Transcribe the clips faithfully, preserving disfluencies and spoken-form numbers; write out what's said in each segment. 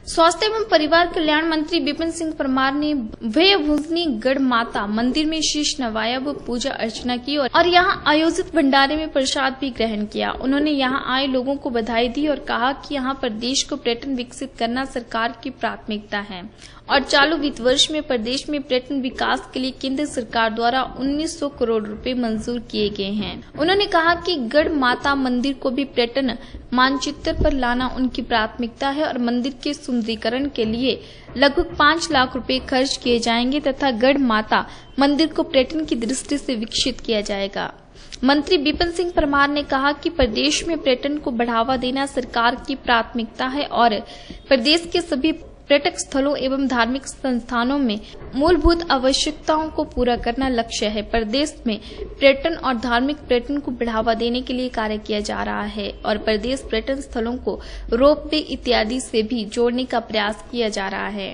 स्वास्थ्य एवं परिवार कल्याण मंत्री विपिन सिंह परमार ने भयभुजनी गढ़ माता मंदिर में शीश नवाया व पूजा अर्चना की और यहां आयोजित भंडारे में प्रसाद भी ग्रहण किया। उन्होंने यहां आए लोगों को बधाई दी और कहा कि यहां प्रदेश को पर्यटन विकसित करना सरकार की प्राथमिकता है और चालू वित्त वर्ष में प्रदेश में पर्यटन विकास के लिए केंद्र सरकार द्वारा उन्नीस सौ करोड़ रुपए मंजूर किए गए हैं। उन्होंने कहा कि गढ़ माता मंदिर को भी पर्यटन मानचित्र पर लाना उनकी प्राथमिकता है और मंदिर के सुंदरीकरण के लिए लगभग पाँच लाख रुपए खर्च किए जाएंगे तथा गढ़ माता मंदिर को पर्यटन की दृष्टि से विकसित किया जाएगा। मंत्री विपिन सिंह परमार ने कहा कि प्रदेश में पर्यटन को बढ़ावा देना सरकार की प्राथमिकता है और प्रदेश के सभी पर्यटक स्थलों एवं धार्मिक संस्थानों में मूलभूत आवश्यकताओं को पूरा करना लक्ष्य है। प्रदेश में पर्यटन और धार्मिक पर्यटन को बढ़ावा देने के लिए कार्य किया जा रहा है और प्रदेश पर्यटन स्थलों को रोपवे इत्यादि से भी जोड़ने का प्रयास किया जा रहा है।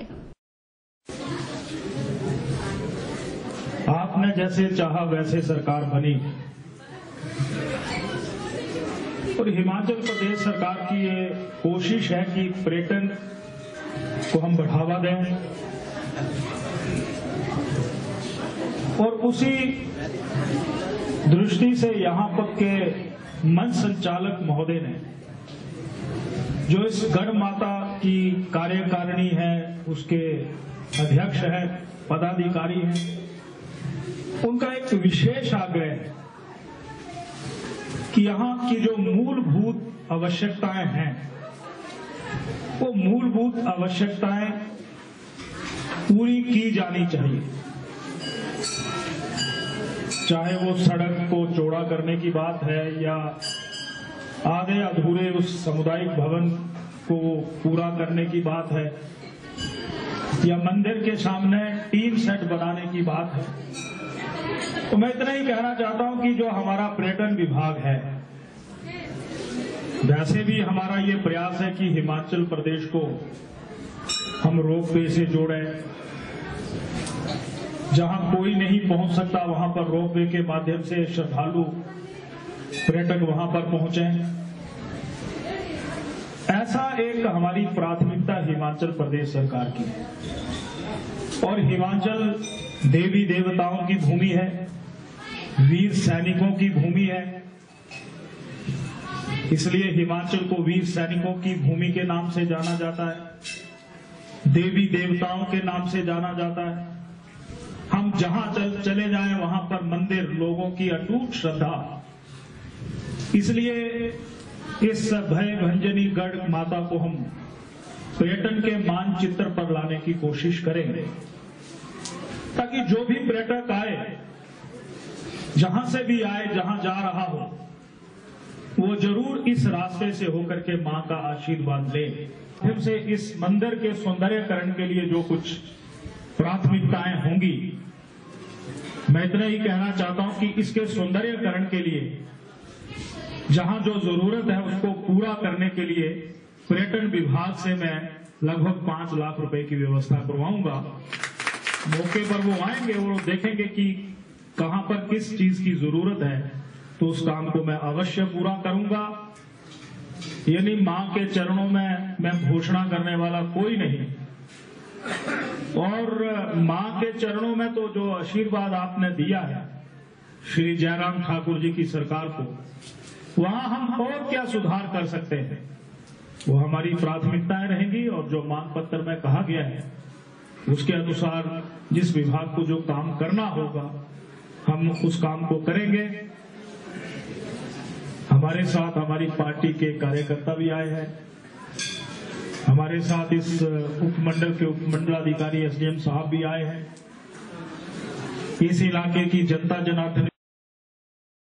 आपने जैसे चाहा वैसे सरकार बनी और हिमाचल प्रदेश सरकार की ये कोशिश है कि पर्यटन को हम बढ़ावा दें और उसी दृष्टि से यहां पर के मंच संचालक महोदय ने जो इस गढ़ माता की कार्यकारिणी है उसके अध्यक्ष है, पदाधिकारी हैं, उनका एक विशेष आग्रह है कि यहां की जो मूलभूत आवश्यकताएं हैं वो मूलभूत आवश्यकताएं पूरी की जानी चाहिए। चाहे वो सड़क को चौड़ा करने की बात है या आधे अधूरे उस सामुदायिक भवन को पूरा करने की बात है या मंदिर के सामने टीन सेट बनाने की बात है। तो मैं इतना ही कहना चाहता हूं कि जो हमारा पर्यटन विभाग है, वैसे भी हमारा ये प्रयास है कि हिमाचल प्रदेश को हम रोपवे से जोड़ें। जहां कोई नहीं पहुंच सकता वहां पर रोपवे के माध्यम से श्रद्धालु पर्यटक वहां पर पहुंचें। ऐसा एक हमारी प्राथमिकता हिमाचल प्रदेश सरकार की है और हिमाचल देवी देवताओं की भूमि है, वीर सैनिकों की भूमि है, इसलिए हिमाचल को वीर सैनिकों की भूमि के नाम से जाना जाता है, देवी देवताओं के नाम से जाना जाता है। हम जहां चल, चले जाएं वहां पर मंदिर, लोगों की अटूट श्रद्धा। इसलिए इस भय भंजनी गढ़ माता को हम पर्यटन के मानचित्र पर लाने की कोशिश करेंगे ताकि जो भी पर्यटक आए, जहां से भी आए, जहां जा रहा हो, वो जरूर इस रास्ते से होकर के मां का आशीर्वाद ले। फिर से इस मंदिर के सौंदर्यकरण के लिए जो कुछ प्राथमिकताएं होंगी, मैं इतना ही कहना चाहता हूं कि इसके सौंदर्यकरण के लिए जहां जो जरूरत है उसको पूरा करने के लिए पर्यटन विभाग से मैं लगभग पांच लाख रुपए की व्यवस्था करवाऊंगा। मौके पर वो आएंगे और वो देखेंगे कि कहां पर किस चीज की जरूरत है, तो उस काम को मैं अवश्य पूरा करूंगा। यानी मां के चरणों में मैं घोषणा करने वाला कोई नहीं और मां के चरणों में तो जो आशीर्वाद आपने दिया है श्री जयराम ठाकुर जी की सरकार को, वहां हम और क्या सुधार कर सकते हैं, वो हमारी प्राथमिकताएं रहेंगी और जो मांग पत्र में कहा गया है उसके अनुसार जिस विभाग को जो काम करना होगा हम उस काम को करेंगे। हमारे साथ हमारी पार्टी के कार्यकर्ता भी आए हैं, हमारे साथ इस उपमंडल के उपमंडलाधिकारी एसडीएम साहब भी आए हैं, इस इलाके की जनता जनार्दन